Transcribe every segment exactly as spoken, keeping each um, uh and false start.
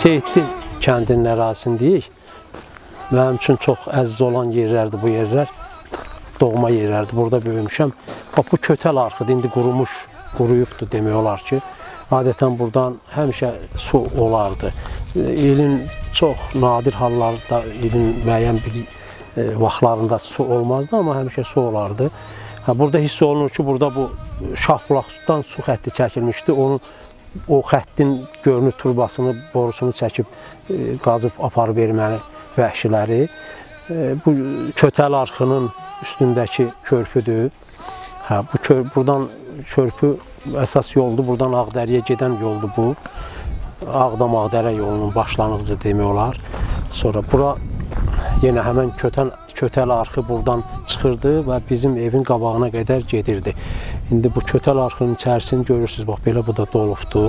Seyidli kəndinin ərazisindəyik. Mənim üçün çox əziz olan yerlərdir bu yerlər. Doğma yerlərdir. Burada böyümüşəm. Bax, bu kötəl arxıdır. İndi qurumuş, quruyubdur demək olar ki. Adətən buradan həmişə su olardı. İlin çox nadir hallarda, ilin müəyyən bir e, vaxtlarında su olmazdı, amma həmişə su olardı. Ha, burada hiss olunur ki, burada bu Şahbulaqdan su xətti çəkilmişdi. Onun, o xəttin görünür turbasını, borusunu çəkib e, qazıb aparıb verməli vəhşiləri. E, bu kötəl arxının üstündəki körpüdür. Ha, bu kör, buradan körpü əsas yoldur. Buradan Ağdərəyə gedən yoldur bu. Ağdam-Ağdərə yolunun başlanğıcı demək olar. Sonra bura yenə həmən kötən, kötəl arxı buradan çıxırdı və bizim evin qabağına qədər gedirdi. İndi bu kötəl arxının içərisini görürsünüz, bax belə bu da dolubdur.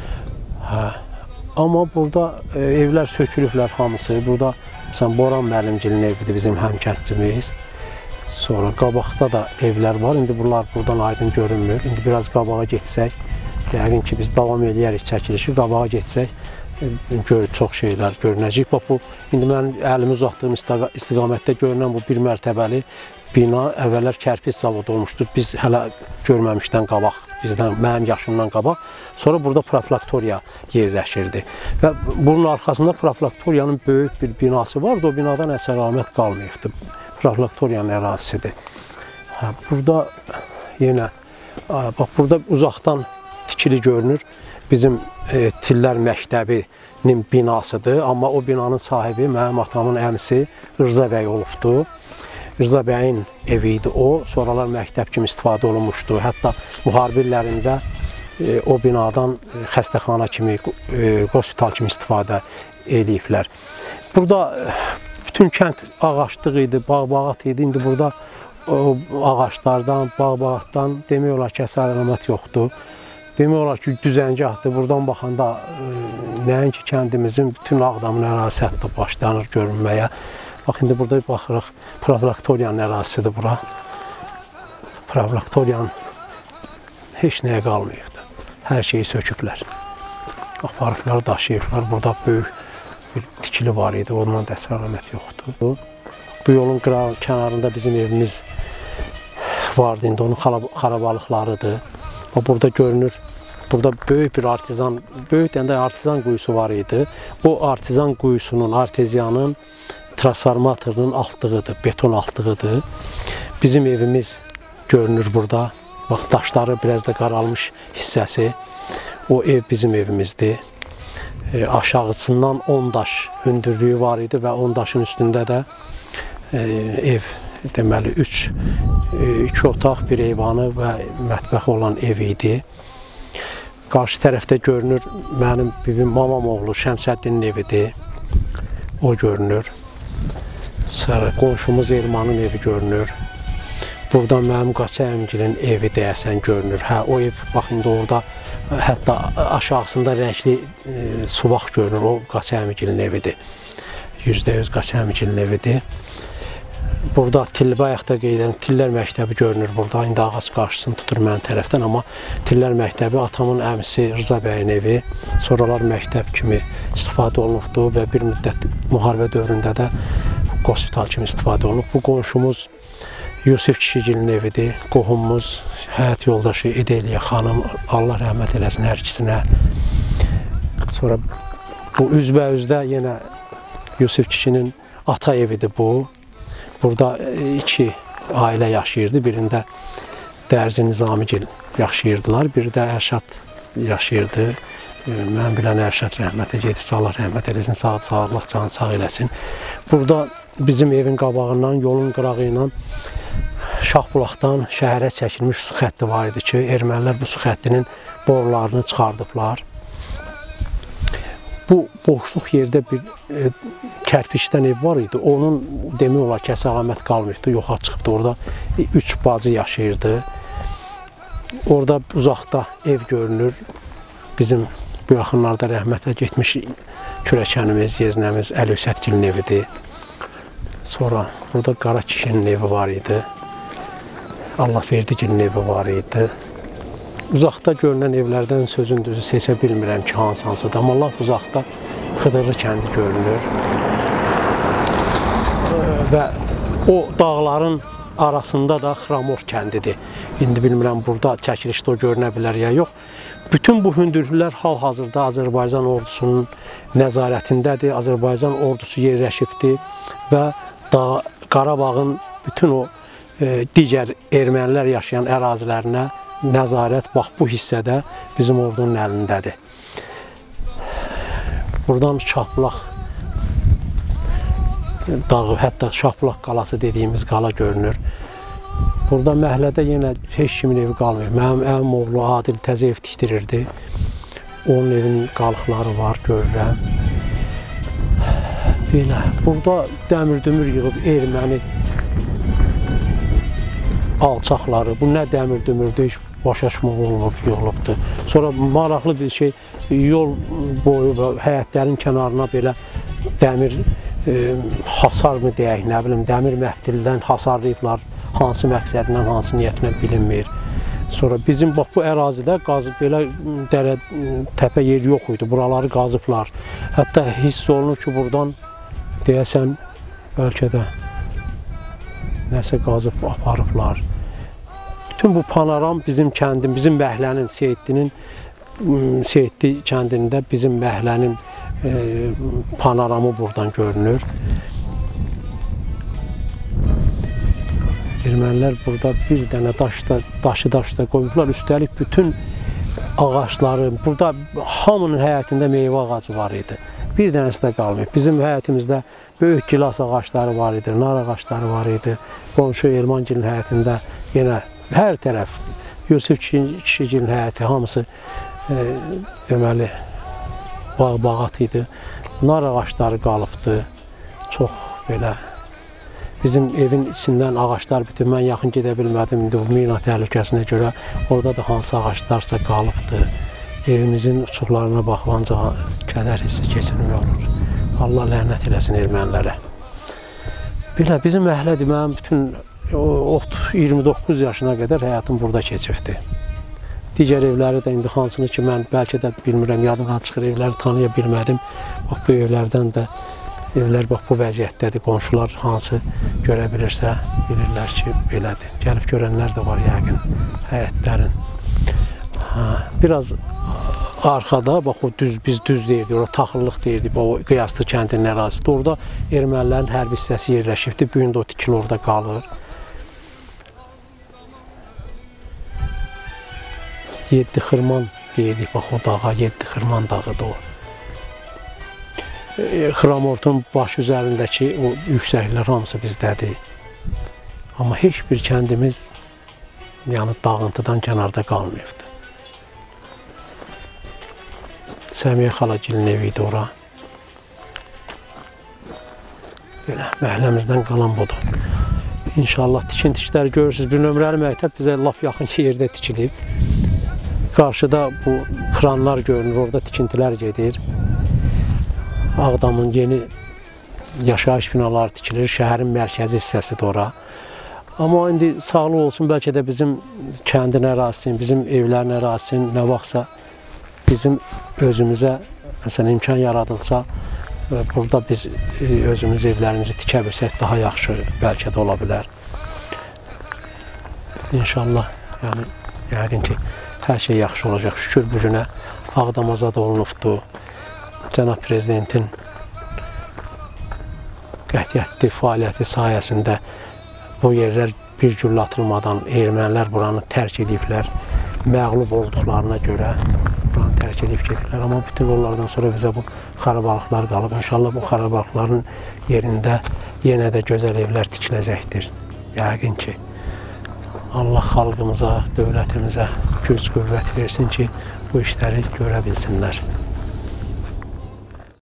Hə. Amma burada e, evlər sökülüblər hamısı. Burada məsələn Boran müəllimgilin evidir bizim həmkəndimiz. Sonra qabaqda da evlər var. İndi bunlar buradan aydın görünmür. İndi biraz qabağa getsək, yəqin ki biz davam eləyərik çəkilişi. Qabağa getsək gör, çox şeylər görünəcək. Bax, bu, indi mən əlimi uzatdığım istiqamətdə görünən bu bir mərtəbəli bina əvvəllər kərpiz zavodu olmuşdur. Biz hələ görməmişdən qabaq, bizdən, mənim yaşımdan qabaq. Sonra burada profilaktoriya yerləşirdi. Və bunun arxasında profilaktoriyanın böyük bir binası vardı. O binadan əsər-əlamət qalmayıbdı. Profilaktoriyanın ərazisidir. Hə, burada yenə, bax, burada uzaqdan tikili görünür. Bizim e, Tillər Məktəbinin binasıdır. Amma o binanın sahibi mənim atamın əmisi Rza bəy olubdur. Rza bəyin evi idi o. Sonralar məktəb kimi istifadə olunmuşdu. Hətta müharibə illərində e, o binadan e, xəstəxana kimi, e, hospital kimi istifadə ediblər. Burada e, bütün kənd ağaçlıq idi, bağ-bağat idi. İndi burada o ağaçlardan, bağ-bağatdan demək olar ki, əsər-əlamət yoxdur. Demək olar ki, düzəngahdır. Buradan baxanda e, nəinki kəndimizin bütün Ağdamın ərazisi hətta başlanır görünməyə. Bax, indi burada baxırıq, profilaktoriyanın ərazisidir bura. Profilaktoriyanın heç nəyə qalmayıbdır. Hər şeyi söküblər. Aparıblar, daşıyıblar. Burada böyük bir tikili var idi, ondan da əsər-əlamət yoxdur. Bu yolun qırağı kənarında bizim evimiz vardı, indi onun xarabalıqlarıdır. Burada görünür, burada böyük bir artizan, böyük deyəndə artizan quyusu var idi. O artizan quyusunun, arteziyanın transformatorunun altlığıdır, beton altlığıdır. Bizim evimiz görünür burada. Bax, daşları biraz da qaralmış hissəsi. O ev bizim evimizdir. E, aşağısından on daş hündürlüyü var idi və on daşın üstündə də e, ev, deməli, üç, iki otaq, bir eyvanı və mətbəxi olan ev idi. Qarşı tərəfdə görünür, mənim bibim mamam oğlu Şəmsəddinin evidir. O görünür. Sonra qonşumuz Elmanın evi görünür. Buradan mənim Qaçı əmgilin evi deyəsən görünür. Hə, o ev, bax, indi orada hətta aşağısında rəngli e, suvaq görünür. O Qaçı əmgilin evidir. yüzdə yüz Qaçı əmgilin evidir. Burada Tilbayaqda qeyd edirəm, Tillər Məktəbi görünür burada. İndi ağac qarşısını tutur mənim tərəfdən, amma Tillər Məktəbi atamın əmisi Rza bəyin evi. Sonralar məktəb kimi istifadə olunubdur və bir müddət müharibə dövründə də hospital kimi istifadə olunub. Bu qonşumuz Yusif kişigilin evidir. Qohumumuz, həyat yoldaşı İdeliyə xanım, Allah rəhmət eləsin hər ikisinə. Sonra bu üzbə-üzdə yenə Yusif kişinin ata evidir bu. Burada iki ailə yaşayırdı. Birində Dərzi Nizamigil yaşayırdılar. Biri də Ərşad yaşayırdı. Mən bilən Ərşad rəhmətə gedirsə, Allah rəhmət eləsin, sağ, sağ, Allah canı sağ eləsin. Burada bizim evin qabağından, yolun qırağı ilə Şahbulaqdan şəhərə çəkilmiş su xətti var idi ki, ermənilər bu su xəttinin borularını çıxardıblar. Bu boşluq yerdə bir e, kərpiçdən ev var idi. Onun demək olar ki, əsər-əlamət qalmayıbdı, yoxa çıxıbdı. Orada üç bacı yaşayırdı. Orada uzaqda ev görünür. Bizim bu yaxınlarda rəhmətə getmiş kürəkənimiz, yeznəmiz Əli Hüsətgilin evidir. Sonra burada Qara kişinin evi var idi. Allah verdigilin evi var idi. Uzaqda görünən evlərdən sözün düzü seçə bilmirəm ki, hansı-hansıdır. Amma laf uzaqda Xıdırlı kəndi görünür. Və o dağların arasında da Xramor kəndidir. İndi bilmirəm, burada çəkilişdə o görünə bilər ya yox. Bütün bu hündürlüklər hal-hazırda Azərbaycan ordusunun nəzarətindədir. Azərbaycan ordusu yerləşibdir və Qarabağın bütün o e, digər ermənilər yaşayan ərazilərinə nəzarət bax bu hissədə bizim ordunun əlindədir. Buradan Şahbulaq dağı, hətta Şahbulaq qalası dediyimiz qala görünür. Burada məhəllədə yenə heç kimin evi qalmıyor. Mənim əmim oğlu Adil təzə ev tikdirirdi. Onun evinin qalıqları var, görürəm. Belə, burada dəmir-dümür yığıb erməni alçaqları, bu nə dəmir-dümürdür, heç başaşmaq olmur, yığılıbdır. Sonra maraqlı bir şey, yol boyu və həyətlərin kənarına belə dəmir e, hasar mı deyək, nə bilim, dəmir məftildən hasarlayıblar. Hansı məqsədindən, hansı niyyətinə bilinmir. Sonra bizim bax bu ərazidə qazıb, belə dərə, təpə yer yox idi, buraları qazıblar. Hətta hiss olunur ki, buradan deyəsən, bəlkə də nəsə qazıb aparıblar. Bütün bu panoram bizim kəndim, bizim məhəllənin, Seyidlinin, Seyidli kəndində bizim məhəllənin e, panoramı buradan görünür. Ermənilər burada bir dənə daşda, daşı daşda qoyublar, üstəlik bütün ağaçları, burada hamının həyətində meyvə ağacı var idi. Bir dənəsi də qalmayıb. Bizim həyətimizdə böyük gilas ağaçları var idi, nar ağaçları var idi. Qonşu Elmangilin həyətində yenə hər tərəf, Yusif kişigilin həyəti, hamısı e, deməli bağ-bağat idi. Nar ağaçları qalıbdı, çox belə. Bizim evin içindən ağaçlar bitir, mən yaxın gedə bilmədim, indi bu mina təhlükəsinə görə orada da hansı ağaçlarsa qalıbdı. Evimizin uçuqlarına baxıb ancaq kədər hissi keçirmək olur. Allah lənət eləsin ermənilərə. Belə, bizim məhəllədir, mənim bütün iyirmi doqquz yaşına qədər həyatım burada keçibdir. Digər evləri də indi hansını ki, mən bəlkə də bilmirəm, yadımdan çıxır, evləri tanıya bilmədim. Bax, bu evlərdən də evlər bax bu vəziyyətdədir. Qonşular hansı görə bilirsə, bilirlər ki, belədir. Gəlib görənlər də var yəqin həyətlərin. Ha, biraz arxada, bax o düz, biz düz deyirdik, orada taxıllıq deyirdik, o Qiyaslı kəndinin ərazisidir. Orada ermənilərin hərbi hissəsi yerləşibdir, bu gün də o tikil orada qalır. Yeddi Xırman deyirdik, bax o dağa, Yeddi Xırman dağıdır o. Xramortun baş üzərindəki o yüksəklər hamısı bizdədir. Amma heç bir kəndimiz yəni dağıntıdan kənarda qalmayıbdır. Səmiyə xalagilin evi idi ora. Belə, məhəlləmizdən qalan budur. İnşallah tikinti işləri görürsünüz. Bir nömrəli məktəb bizə lap yaxın yerdə tikilib. Qarşıda bu kranlar görünür, orada tikintilər gedir. Ağdamın yeni yaşayış binaları tikilir, şəhərin mərkəzi hissəsidir ora. Amma indi sağlıq olsun, bəlkə də bizim kəndin ərazisinin, bizim evlərin ərazisinin nə vaxtsa bizim özümüzə məsələn imkan yaradılsa, burada biz özümüz evlərimizi tikə bilsək daha yaxşı bəlkə də ola bilər. İnşallah, yəni yəqin ki, hər şey yaxşı olacaq. Şükür bu günə Ağdam azad olunubdur. Cənab Prezidentin qətiyyətli fəaliyyəti sayəsində bu yerlər bir güllə atılmadan ermənilər buranı tərk ediblər. Məğlub olduqlarına görə buranı tərk edib gedirlər. Amma bütün onlardan sonra bizə bu xarabalıqlar qalıb. İnşallah bu xarabalıqların yerində yenə də gözəl evlər tikiləcəkdir. Yəqin ki, Allah xalqımıza, dövlətimizə güc qüvvət versin ki, bu işləri görə bilsinlər.